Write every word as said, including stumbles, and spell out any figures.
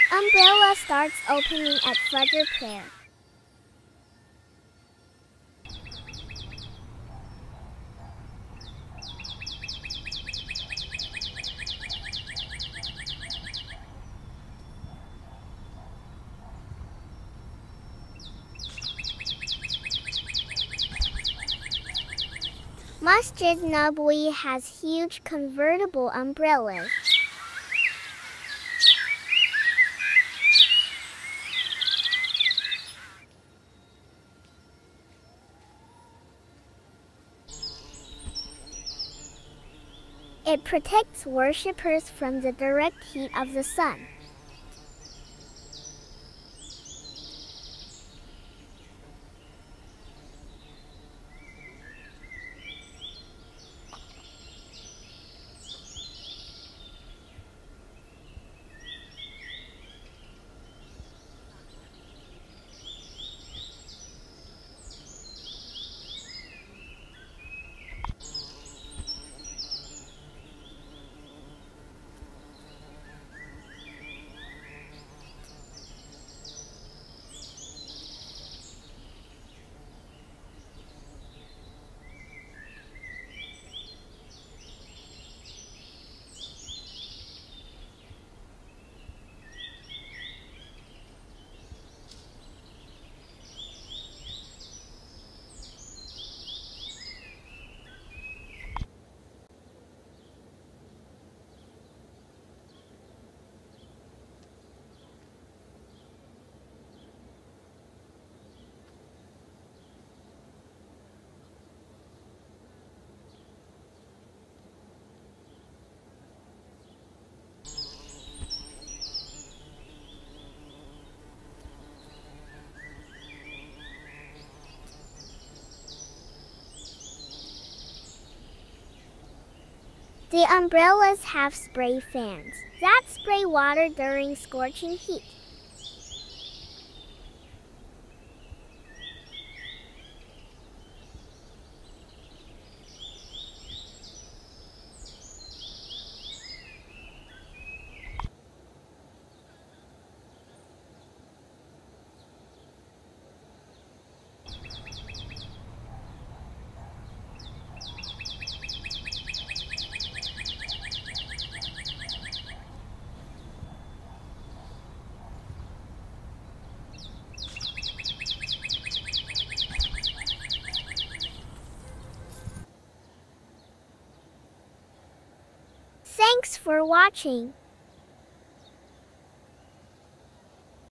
Umbrella starts opening at fajr prayer. Masjid Nabvi has huge convertible umbrellas. It protects worshippers from the direct heat of the sun. The umbrellas have spray fans that spray water during scorching heat. Thanks for watching.